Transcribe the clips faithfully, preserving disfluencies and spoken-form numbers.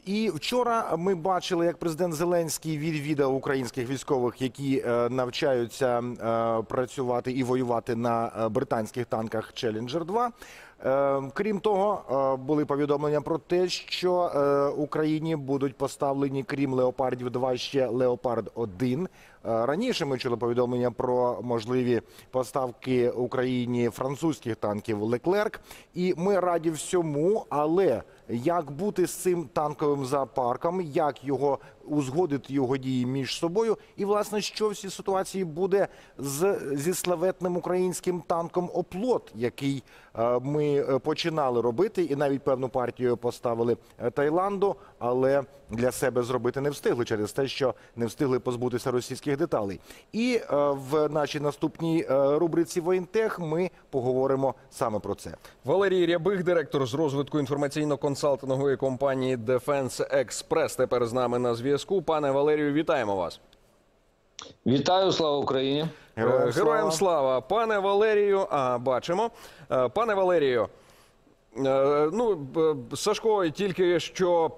І вчора ми бачили, як президент Зеленський відвідав українських військових, які е, навчаються е, працювати і воювати на е, британських танках Челленджер два. Е, крім того, е, були повідомлення про те, що е, Україні будуть поставлені, крім Леопардів два, ще Леопард один. Е, раніше ми чули повідомлення про можливі поставки Україні французьких танків Леклерк. І ми раді всьому, але як бути з цим танковим зоопарком, як його узгодити, його дії між собою, і, власне, що в цій ситуації буде з, зі славетним українським танком «Оплот», який е, ми починали робити, і навіть певну партію поставили Таїланду, але для себе зробити не встигли через те, що не встигли позбутися російських деталей. І е, в нашій наступній е, рубриці «Воєнтех» ми поговоримо саме про це. Валерій Рябих, директор з розвитку інформаційно-консалтингової компанії Defense Express, тепер з нами на зв'язку. Пане Валерію, вітаємо вас. Вітаю, слава Україні. Героям, Героям слава. слава. Пане Валерію, а, бачимо. Пане Валерію, ну, Сашко тільки що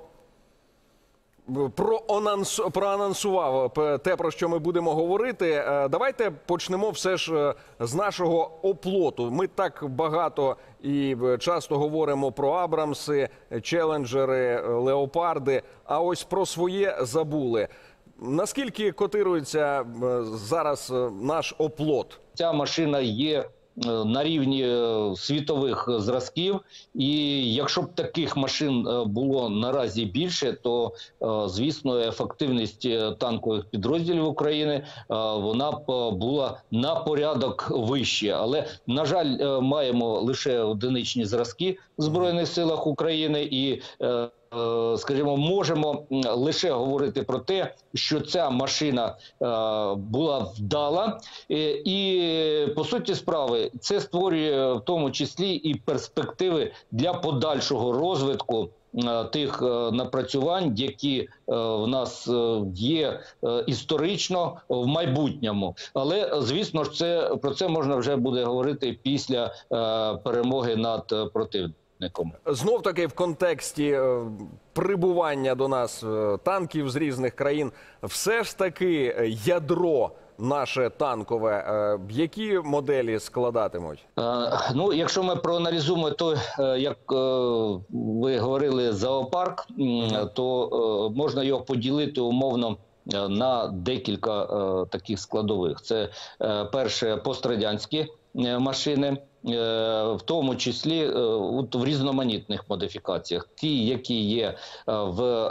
проанонсував, проанонсував те, про що ми будемо говорити. Давайте почнемо все ж з нашого оплоту. Ми так багато і часто говоримо про Абрамси, Челленджери, Леопарди, а ось про своє забули. Наскільки котирується зараз наш оплот? Ця машина є на рівні світових зразків, і якщо б таких машин було наразі більше, то, звісно, ефективність танкових підрозділів України, вона б була на порядок вище. Але, на жаль, маємо лише одиничні зразки в Збройних силах України, і скажімо, можемо лише говорити про те, що ця машина е, була вдала, е, і, по суті справи, це створює в тому числі і перспективи для подальшого розвитку е, тих е, напрацювань, які е, в нас е, є е, історично в майбутньому. Але, звісно ж, це, про це можна вже буде говорити після е, перемоги над противником. Знов таки в контексті е, прибування до нас е, танків з різних країн, все ж таки ядро наше танкове, е, які моделі складатимуть? Е, ну, якщо ми проаналізуємо то, е, як е, ви говорили, зоопарк, е, то е, можна його поділити умовно на декілька е, таких складових. Це е, перше, пострадянські е, машини, в тому числі в різноманітних модифікаціях. Ті, які є в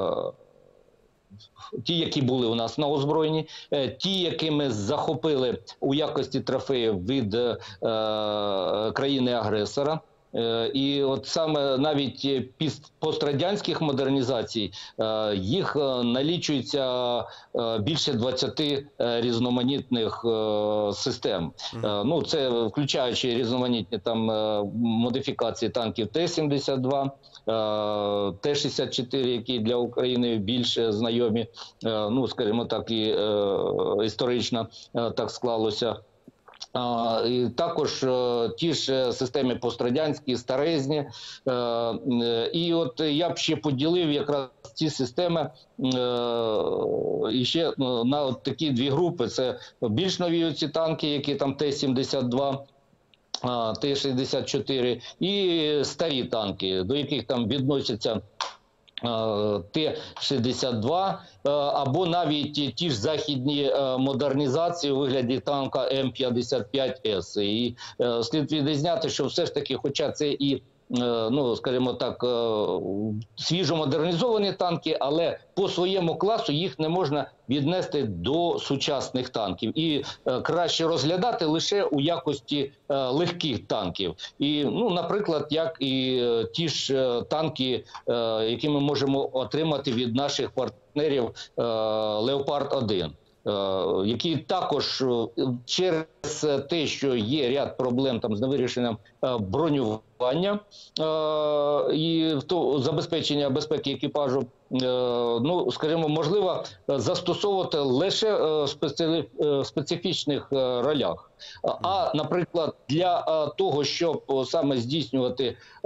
ті, які були у нас на озброєнні, ті, які ми захопили у якості трофеїв від країни-агресора. І от саме навіть після пострадянських модернізацій їх налічується більше двадцяти різноманітних систем. Mm-hmm. Ну, це включаючи різноманітні там модифікації танків Т сімдесят два, Т шістдесят чотири, які для України більше знайомі, ну, скажімо так, і історично так склалося. А, і також е, ті ж системи пострадянські, старезні. Е, е, і от я б ще поділив якраз ці системи е, і ще на от такі дві групи. Це більш нові ці танки, які там Т сімдесят два, Т шістдесят чотири, і старі танки, до яких там відносяться Т шістдесят два, або навіть ті ж західні модернізації у вигляді танка М п'ятдесят п'ять С. І слід відрізняти, що все ж таки, хоча це і, ну, скажімо так, свіжо модернізовані танки, але по своєму класу їх не можна віднести до сучасних танків. І е, краще розглядати лише у якості е, легких танків. І, ну, наприклад, як і е, ті ж е, танки, е, які ми можемо отримати від наших партнерів е, Леопард один. які також е, через те, що є ряд проблем там з невирішенням е, бронювання е, і то забезпечення безпеки екіпажу, е, ну, скажімо, можливо застосовувати лише е, специ, е, специфічних е, ролях. А, наприклад, для е, того, щоб е, саме здійснювати е,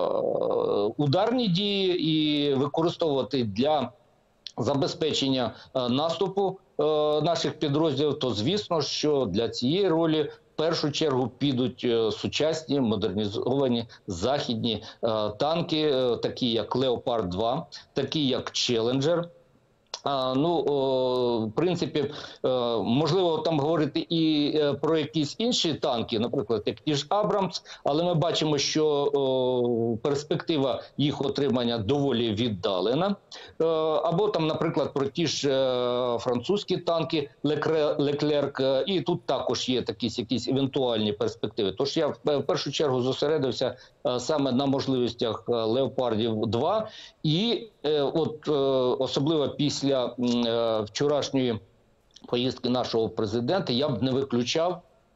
ударні дії і використовувати для забезпечення е, наступу е, наших підрозділів, то звісно, що для цієї ролі в першу чергу підуть е, сучасні, модернізовані західні е, танки, е, такі як Леопард два, такі як Челенджер. А, ну, о, в принципі, е, можливо там говорити і е, про якісь інші танки, наприклад, як ті ж Абрамс, але ми бачимо, що о, перспектива їх отримання доволі віддалена. Е, або там, наприклад, про ті ж е, французькі танки Леклерк, е, і тут також є якісь, якісь евентуальні перспективи. Тож я в, в першу чергу зосередився е, саме на можливостях е, Леопардів два, і е, от е, особливо після е, вчорашньої поїздки нашого президента я б не виключав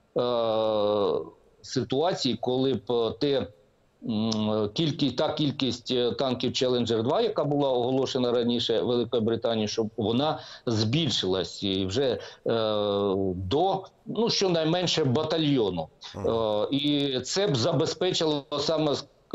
е, ситуації, коли б те кількість, та кількість танків Челенджер два, яка була оголошена раніше Великою Британією, щоб вона збільшилась і вже е, до, ну, щонайменше батальйону. Е, і це б забезпечило саме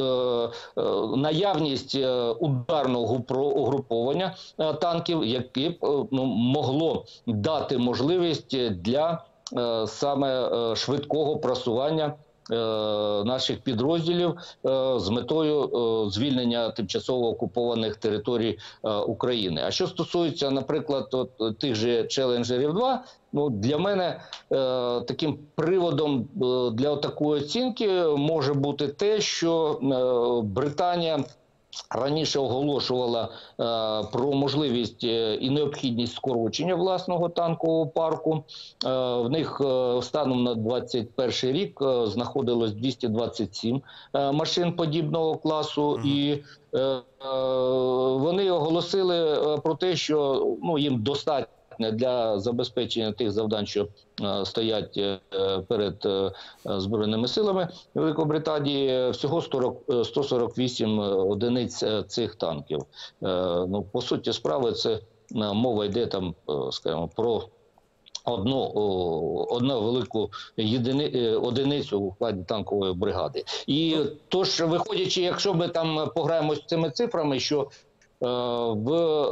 наявність ударного угруповання танків, яке б ну, могло дати можливість для саме швидкого просування наших підрозділів з метою звільнення тимчасово окупованих територій України. А що стосується, наприклад, от, тих же Челенджерів два, ну, для мене е, таким приводом е, для такої оцінки може бути те, що е, Британія раніше оголошувала е, про можливість е, і необхідність скорочення власного танкового парку. Е, в них е, станом на двадцять перший рік е, знаходилось двісті двадцять сім е, машин подібного класу, mm-hmm. і е, е, вони оголосили про те, що ну, їм достатньо для забезпечення тих завдань, що е, стоять е, перед е, Збройними силами Великобританії, всього сто сорок вісім одиниць цих танків. Е, ну, по суті справи, це е, мова йде там, е, скажімо, про одну, о, одну велику єдини, одиницю у складі танкової бригади. І тож, виходячи, якщо ми там пограємо з цими цифрами, що В,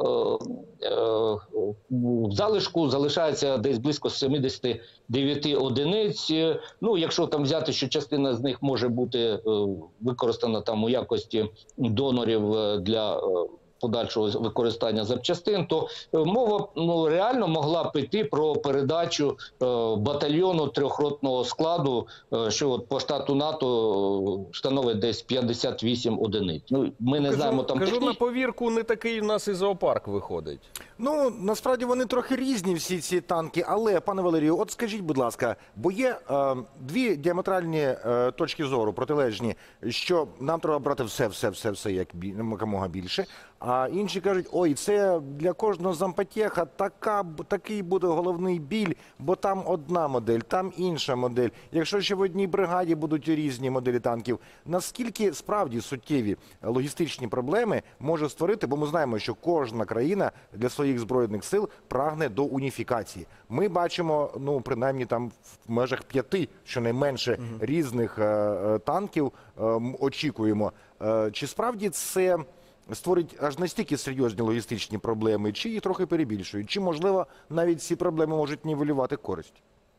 в залишку залишається десь близько сімдесят дев'ять одиниць. Ну, якщо там взяти, що частина з них може бути використана там у якості донорів для подальшого використання запчастин, то мова ну, реально могла б йти про передачу е, батальйону трьохротного складу, е, що от по штату НАТО становить десь п'ятдесят вісім одиниць. Ну, ми не кажу, знаємо там кажу техні... на повірку, не такий в нас і зоопарк виходить. Ну, насправді вони трохи різні, всі ці танки. Але, пане Валерію, от скажіть, будь ласка, бо є е, дві діаметральні е, точки зору, протилежні, що нам треба брати все, все, все, все, як бі... якомога більше. А інші кажуть, ой, це для кожного зампотєха така, такий буде головний біль, бо там одна модель, там інша модель. Якщо ще в одній бригаді будуть різні моделі танків, наскільки справді суттєві логістичні проблеми може створити, бо ми знаємо, що кожна країна для своїх збройних сил прагне до уніфікації. Ми бачимо, ну, принаймні там в межах п'яти, щонайменше, угу. різних е, танків е, очікуємо. Е, чи справді це створить аж настільки серйозні логістичні проблеми, чи їх трохи перебільшують? Чи, можливо, навіть ці проблеми можуть нівелювати користь?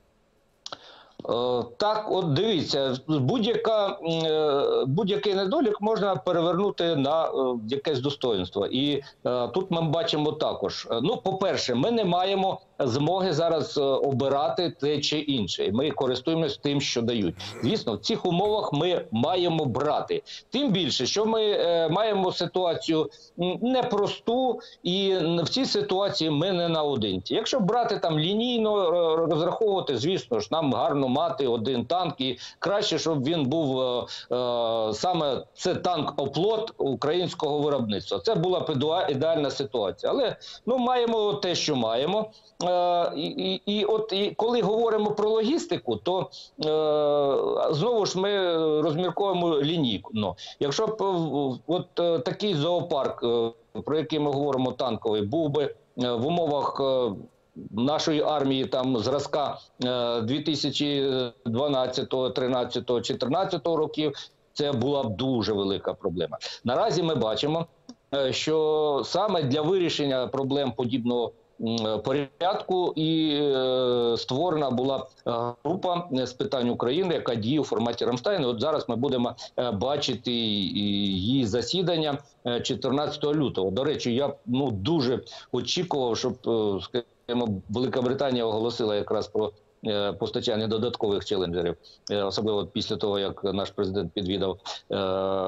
Так, от дивіться, будь-яка, будь-який недолік можна перевернути на якесь достоинство. І тут ми бачимо також, ну, по-перше, ми не маємо змоги зараз обирати те чи інше. Ми користуємося тим, що дають. Звісно, в цих умовах ми маємо брати. Тим більше, що ми маємо ситуацію непросту, і в цій ситуації ми не наодинці. Якщо брати там лінійно розраховувати, звісно ж, нам гарно мати один танк, і краще, щоб він був е, е, саме це танк-оплот українського виробництва. Це була б ідеальна ситуація. Але ну, маємо те, що маємо. е, і, і, і от і коли говоримо про логістику, то е, знову ж ми розмірковуємо лінійно. Якщо б е, от е, такий зоопарк, е, про який ми говоримо, танковий, був би е, в умовах е, нашої армії там зразка е, дві тисячі дванадцятого, тринадцятого, чотирнадцятого років, це була б дуже велика проблема. Наразі ми бачимо, е, що саме для вирішення проблем подібного м, порядку і е, створена була е, група з питань України, яка діє у форматі Рамштайну. От зараз ми будемо е, бачити і- і її засідання е, чотирнадцятого лютого. До речі, я ну дуже очікував, щоб е, скажімо, Велика Британія оголосила якраз про е, постачання додаткових челенджерів, е, особливо після того, як наш президент підвідав е,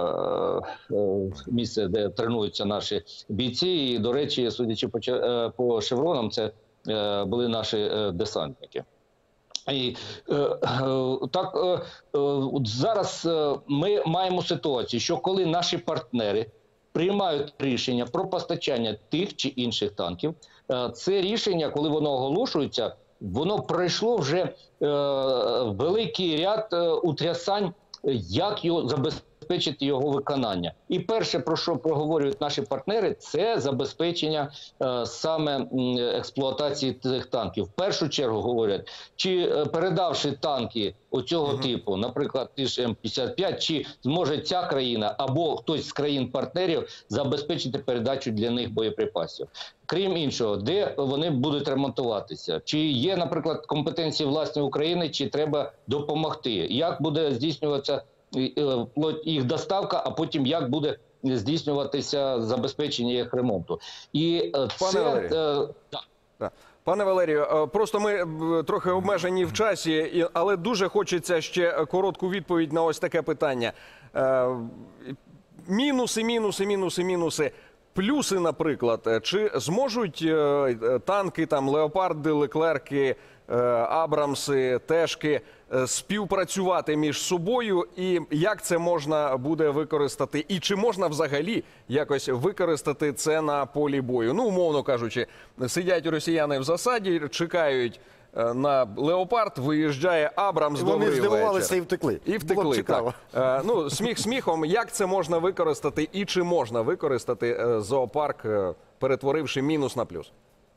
е, місце, де тренуються наші бійці. І, до речі, судячи по, че- е, по шевронам, це е, були наші е, десантники. І е, е, так е, е, от зараз е, ми маємо ситуацію, що коли наші партнери приймають рішення про постачання тих чи інших танків, е, це рішення, коли воно оголошується, воно пройшло вже е, великий ряд е, утрясань, як його забезпечити його виконання. І перше, про що проговорюють наші партнери, це забезпечення е, саме м, експлуатації цих танків. В першу чергу говорять, чи е, передавши танки оцього Мгм. типу, наприклад, ті ж М п'ятдесят п'ять, чи зможе ця країна або хтось з країн-партнерів забезпечити передачу для них боєприпасів. Крім іншого, де вони будуть ремонтуватися? Чи є, наприклад, компетенції власні України, чи треба допомогти? Як буде здійснюватися е, е, їх доставка, а потім як буде здійснюватися забезпечення їх ремонту? І е, Пане це... Валерію. е, да. Так. Пане Валерію, е, просто ми е, трохи обмежені в часі, і- але дуже хочеться ще коротку відповідь на ось таке питання. Е, Мінуси, мінуси, мінуси, мінуси. Плюси, наприклад, Е, чи зможуть е, е, танки, там, леопарди, леклерки, е, абрамси, тешки е, співпрацювати між собою, і як це можна буде використати, і чи можна взагалі якось використати це на полі бою? Ну, умовно кажучи, сидять росіяни в засаді, чекають е, на леопард, виїжджає Абрамс, І вони добрий здивувалися вечір. і втекли. І Було б втекли, цікаво. так. Е, ну, сміх сміхом, як це можна використати і чи можна використати е, зоопарк, е, перетворивши мінус на плюс?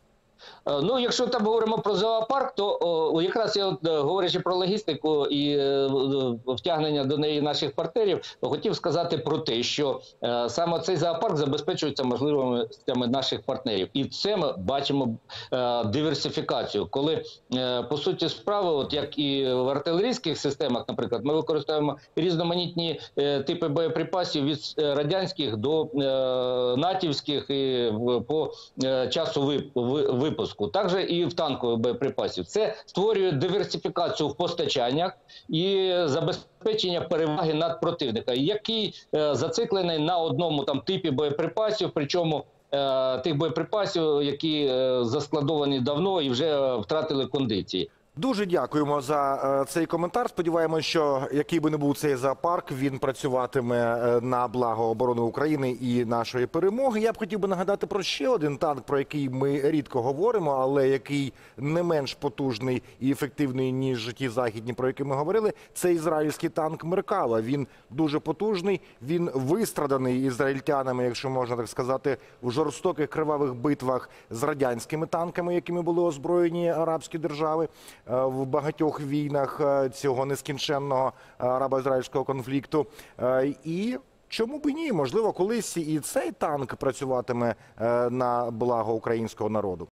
Е, Ну, якщо там говоримо про зоопарк, то о, якраз я, от, е, говорячи про логістику і е, в- втягнення до неї наших партнерів, хотів сказати про те, що е, саме цей зоопарк забезпечується можливостями наших партнерів. І це ми бачимо е, диверсифікацію, коли, е, по суті справи, от як і в артилерійських системах, наприклад, ми використовуємо різноманітні е, типи боєприпасів від е, радянських до е, натівських і в- по е, часу вип- ви- випуску. Також і в танкових боєприпасів. Це створює диверсифікацію в постачаннях і забезпечення переваги над противника, який е, зациклений на одному там типі боєприпасів, причому е, тих боєприпасів, які е, заскладовані давно і вже втратили кондиції. Дуже дякуємо за е, цей коментар. Сподіваємось, що який би не був цей зоопарк, він працюватиме е, на благо оборони України і нашої перемоги. Я б хотів би нагадати про ще один танк, про який ми рідко говоримо, але який не менш потужний і ефективний, ніж ті західні, про які ми говорили. Це ізраїльський танк Меркава. Він дуже потужний, він вистраданий ізраїльтянами, якщо можна так сказати, в жорстоких кривавих битвах з радянськими танками, якими були озброєні арабські держави е, в багатьох війнах е, цього нескінченного е, арабо-ізраїльського конфлікту. Е, І чому б і ні? Можливо, колись і цей танк працюватиме е, на благо українського народу.